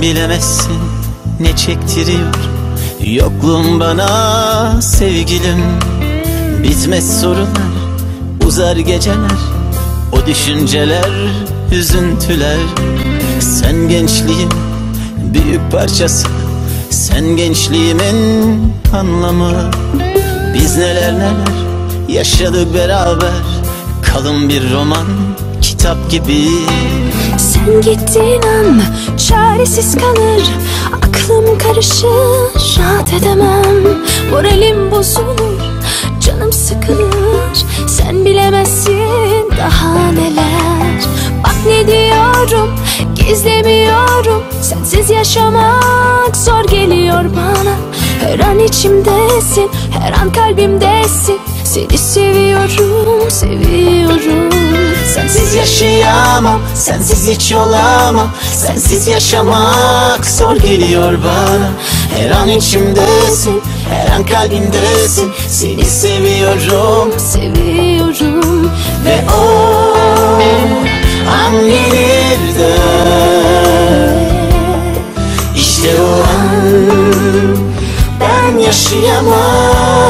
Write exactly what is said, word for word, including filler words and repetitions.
Sen bilemezsin ne çektiriyor yokluğun bana sevgilim. Bitmez sorular, uzar geceler, o düşünceler, üzüntüler. Sen gençliğin büyük parçası, sen gençliğimin anlamı. Biz neler neler yaşadık beraber, kalın bir roman, kitap gibi. Sen gittiğin an çaresiz kalır, aklım karışır, rahat edemem. Moralim bozulur, canım sıkılır. Sen bilemezsin daha neler. Bak ne diyorum, gizlemiyorum. Sensiz yaşamak zor geliyor bana. Her an içimdesin, her an kalbimdesin. Seni seviyorum, seviyorum. Sensiz yaşayamam, sensiz hiç olamam. Sensiz yaşamak zor geliyor bana. Her an içimdesin, her an kalbimdesin. Seni seviyorum, seviyorum. ve o an gelir de, İşte o an ben yaşayamam.